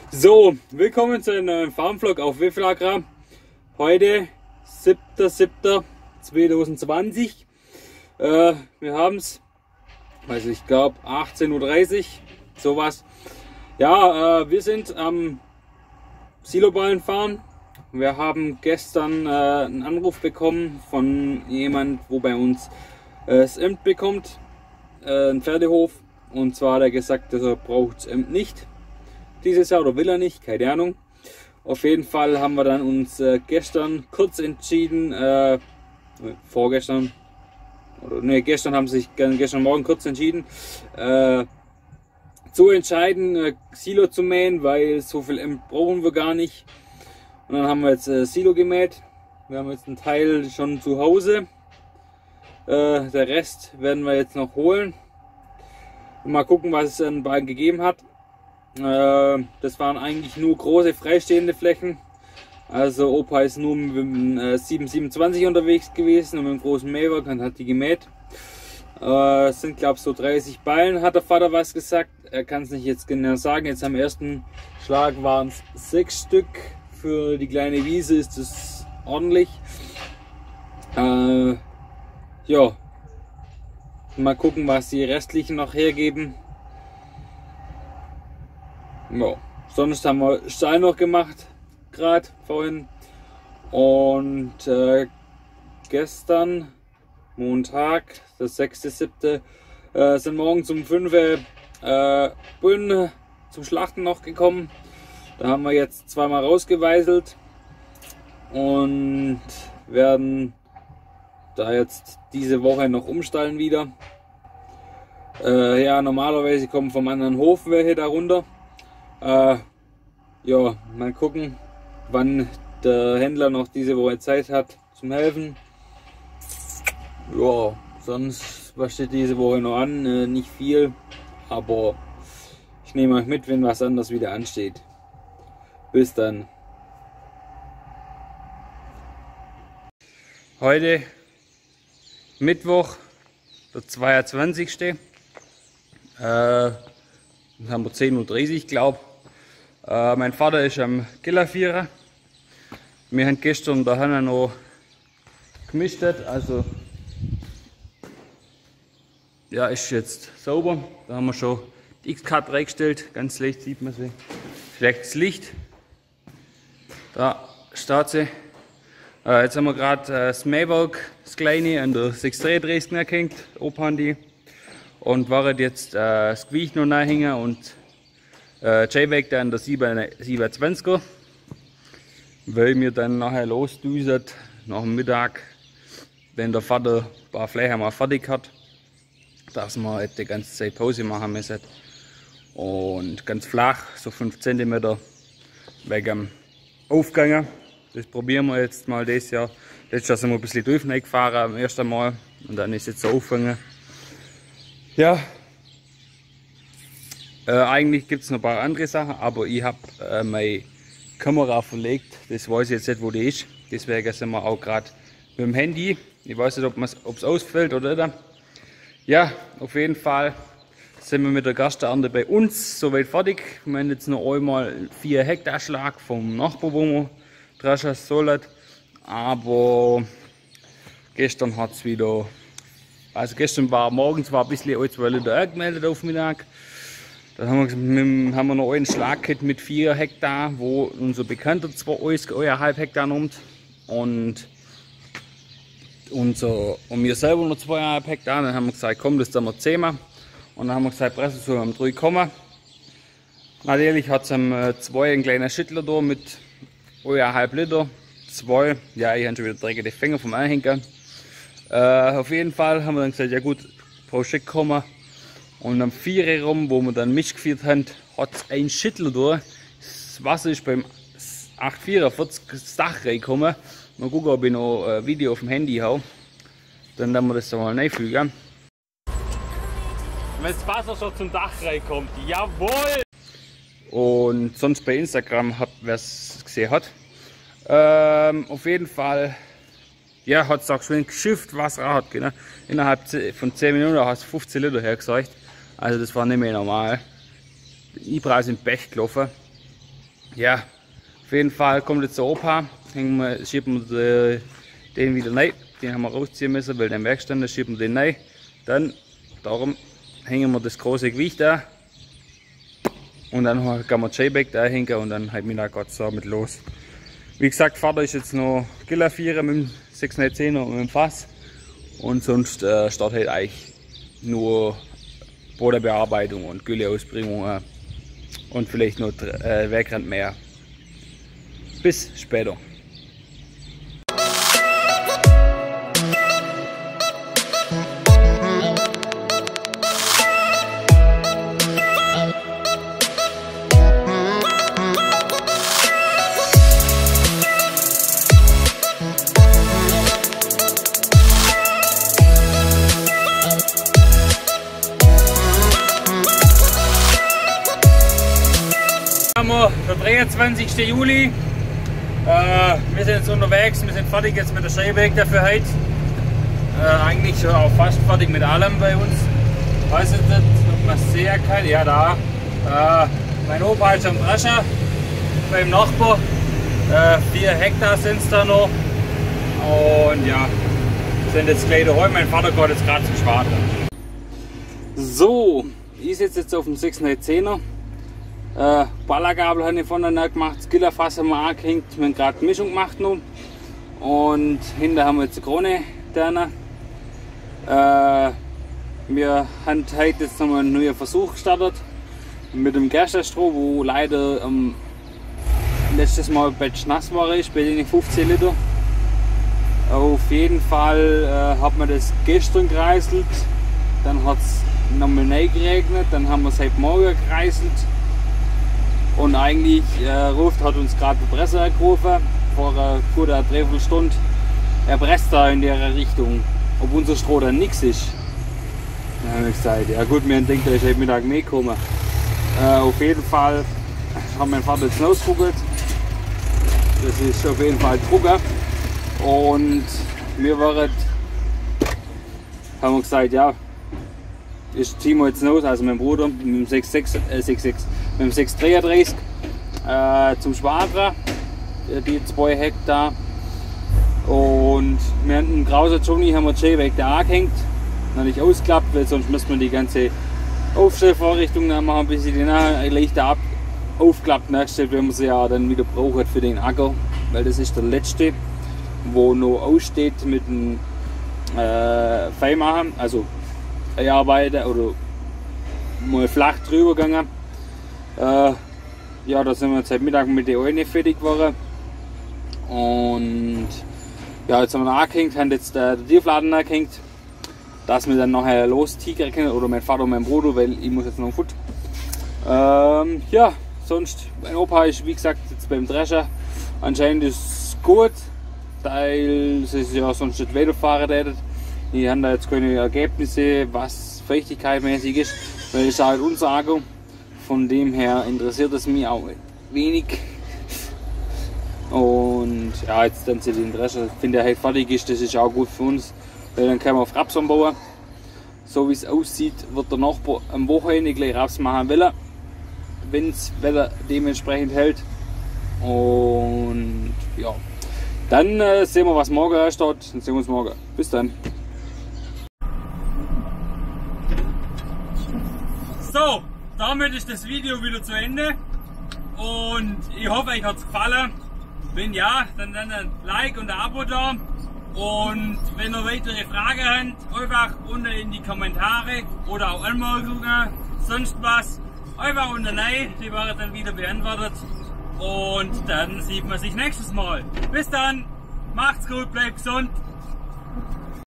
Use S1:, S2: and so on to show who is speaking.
S1: So, willkommen zu einem neuen Farmvlog auf Wiffelagrar. Heute 7.7.2020. Wir haben es, also ich glaube 18:30 Uhr, sowas. Ja, wir sind am Siloballen fahren. Wir haben gestern einen Anruf bekommen von jemand, wo bei uns das Emt bekommt, ein Pferdehof. Und zwar hat er gesagt, dass er braucht das Emt nicht dieses Jahr oder will er nicht, keine Ahnung. Auf jeden Fall haben wir dann uns gestern kurz entschieden, vorgestern, oder ne, gestern haben sie sich gestern Morgen kurz entschieden, zu entscheiden, Silo zu mähen, weil so viel Emt brauchen wir gar nicht. Und dann haben wir jetzt Silo gemäht. Wir haben jetzt einen Teil schon zu Hause. Der Rest werden wir jetzt noch holen. Und mal gucken, was es an Ballen gegeben hat. Das waren eigentlich nur große freistehende Flächen. Also Opa ist nur mit dem 727 unterwegs gewesen und mit dem großen Mähwerk und hat die gemäht. Es sind glaube ich so 30 Ballen, hat der Vater was gesagt. Er kann es nicht jetzt genau sagen. Jetzt am ersten Schlag waren es 6 Stück. Für die kleine Wiese ist es ordentlich. Ja, mal gucken, was die restlichen noch hergeben. Ja, sonst haben wir Stall noch gemacht, gerade vorhin. Und gestern, Montag, der 6.7., sind morgens um 5 Bullen zum Schlachten noch gekommen. Da haben wir jetzt zweimal rausgeweiselt und werden da jetzt diese Woche noch umstallen wieder. Ja, normalerweise kommen vom anderen Hof welche da runter. Ja, mal gucken, wann der Händler noch diese Woche Zeit hat zum Helfen. Ja, sonst, was steht diese Woche noch an? Nicht viel, aber ich nehme euch mit, wenn was anderes wieder ansteht. Bis dann. Heute Mittwoch, der 22. Haben wir 10:30 Uhr, glaube ich. Mein Vater ist am Gillervierer. Wir haben gestern daheim noch gemischt, also ja, ist jetzt sauber. Da haben wir schon die X-Cut reingestellt, ganz leicht sieht man sie. Schlechtes Licht. Da steht sie. Jetzt haben wir gerade das Mähwerk, das kleine, an der 6-3 Dresden erhängt, Opa die. Und waren jetzt das Gewicht noch nachhängen und J-Weg dann der 27er, weil mir dann nachher losdüset nach dem Mittag, wenn der Vater ein paar Flächen mal fertig hat, dass wir die ganze Zeit Pause machen müssen. Und ganz flach, so 5 cm wegen dem Aufgang. Das probieren wir jetzt mal dieses Jahr. Letztes Jahr sind wir ein bisschen tief gefahren am ersten Mal und dann ist jetzt so aufgegangen. Ja. Eigentlich gibt es noch ein paar andere Sachen, aber ich habe meine Kamera verlegt. Das weiß ich jetzt nicht, wo die ist. Deswegen sind wir auch gerade mit dem Handy. Ich weiß nicht, ob es ausfällt oder nicht. Ja, auf jeden Fall sind wir mit der Gerstenernte bei uns soweit fertig. Wir haben jetzt noch einmal 4 Hektar Schlag vom Nachbar, wo wir dreschen sollen. Aber gestern hat es wieder, also gestern war morgens ein bisschen alt, weil ich da angemeldet auf Mittag. Dann haben wir noch einen Schlag gehabt mit 4 Hektar, wo unser Bekannter 2,5 Hektar nimmt. Und wir selber noch 2,5 Hektar. Dann haben wir gesagt, komm, das tun wir 10 Mal. Und dann haben wir gesagt, Presse so am 3, natürlich hat es am 2 einen kleinen Schüttler da mit 1,5 Liter. 2, ja, ich habe schon wieder dreckige Finger vom Anhänger. Auf jeden Fall haben wir dann gesagt, ja gut, pro Stück kommen. Und am 4 rum, wo wir dann Misch geführt haben, hat es ein Schüttler da. Das Wasser ist beim 8,44 das Dach reingekommen. Mal gucken, ob ich noch ein Video auf dem Handy habe. Dann werden wir das da mal reinfügen. Wenn das Wasser schon zum Dach reinkommt, jawohl! Und sonst bei Instagram, wer es gesehen hat. Auf jeden Fall, ja, hat es auch schon geschifft, Wasser hat. Genau. Innerhalb von 10 Minuten hast du 15 Liter hergeseucht. Also das war nicht mehr normal. Die Ibra ist im Pech gelaufen. ja, auf jeden Fall kommt jetzt der Opa, schieben wir den wieder rein. Den haben wir rausziehen müssen, weil der im Werkstand ist, schieben wir den rein. Dann, darum hängen wir das große Gewicht da. Und dann kann man J-Back da hängen und dann halt Mittag geht es damit los. Wie gesagt, Vater ist jetzt noch Gillervierer mit dem 610er und mit dem Fass. Und sonst startet halt eigentlich nur Bodenbearbeitung und Gülleausbringung und vielleicht noch Werkrand mehr. Bis später. Der 23. Juli. Wir sind jetzt unterwegs, wir sind fertig jetzt mit der Schrägweg dafür heute. Eigentlich schon auch fast fertig mit allem bei uns. Weiß ich nicht, ob man es sehen kann. Ja, da. Mein Opa ist am Drescher beim Nachbar. 4 Hektar sind es da noch. Und ja, sind jetzt gleich daheim. Mein Vater geht jetzt gerade zum Schwader. So, ich sitze jetzt auf dem 610er. Ballergabel habe ich von der gemacht, das Gillerfass haben wir angehängt, wir haben gerade Mischung gemacht nun. Und hinter haben wir jetzt eine Krone drin. Wir haben heute jetzt nochmal einen neuen Versuch gestartet mit dem Gersterstroh, wo leider letztes Mal batch nass war, bei den 15 Liter. Auf jeden Fall hat man das gestern gekreiselt, dann hat es nochmal neu geregnet, dann haben wir es heute Morgen gekreiselt. Und eigentlich hat uns gerade der Presser gerufen, vor einer guten Dreiviertelstunde. Er presst da in der Richtung, ob unser Stroh dann nichts ist. Dann habe ich gesagt, ja gut, wir denken, da ist heute Mittag mehr gekommen. Auf jeden Fall hat mein Vater jetzt rausgeguckt. Das ist auf jeden Fall Drucker. Und wir haben wir gesagt, ja, ich ziehe mir jetzt los, also mein Bruder mit dem 633 zum Schwader, die 2 Hektar. Und wir haben einen Krauser Johnny, haben wir J-Weg da angehängt, noch nicht ausgeklappt, weil sonst müssen wir die ganze Aufstellvorrichtung machen, bis sie die leichter aufklappt nachgestellt, wenn man sie ja dann wieder braucht für den Acker, weil das ist der letzte, wo noch aussteht mit dem Feinmachen, also arbeiten oder mal flach drüber gegangen. Ja, da sind wir jetzt heute Mittag mit der eine fertig geworden. Und ja, jetzt haben wir angehängt, haben jetzt der Tiefladen angehängt, dass wir dann nachher lostigern können, oder mein Vater und mein Bruder, weil ich muss jetzt noch Futter. Ja, sonst, mein Opa ist wie gesagt jetzt beim Drescher. Anscheinend ist es gut, weil sie ja sonst nicht weiterfahren hätten. Die haben da jetzt keine Ergebnisse, was feuchtigkeitmäßig ist, weil es halt unser Akku. Von dem her interessiert es mich auch wenig. Und ja, jetzt dann sie den Drescher, wenn der halt fertig ist, das ist auch gut für uns, weil dann können wir auf Raps anbauen. So wie es aussieht, wird der Nachbar am Wochenende gleich Raps machen wollen, wenn das Wetter dementsprechend hält. Und ja, dann sehen wir, was morgen ansteht. Dann sehen wir uns morgen. Bis dann. So, damit ist das Video wieder zu Ende und ich hoffe, euch hat es gefallen. Wenn ja, dann ein Like und ein Abo da. Und wenn ihr weitere Fragen habt, einfach unten in die Kommentare oder auch Anmerkungen, sonst was, einfach unten rein, die werden dann wieder beantwortet. Und dann sieht man sich nächstes Mal. Bis dann, macht's gut, bleibt gesund.